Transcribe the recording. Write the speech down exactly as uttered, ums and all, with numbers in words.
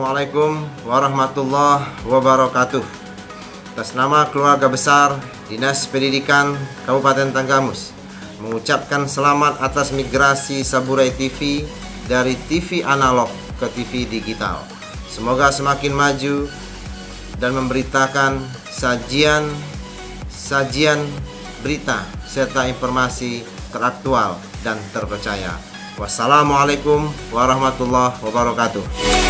Assalamualaikum warahmatullahi wabarakatuh. Atas nama keluarga besar Dinas Pendidikan Kabupaten Tanggamus mengucapkan selamat atas migrasi Saburai T V dari T V analog ke T V digital. Semoga semakin maju dan memberitakan sajian sajian berita serta informasi teraktual dan terpercaya. Wassalamualaikum warahmatullahi wabarakatuh.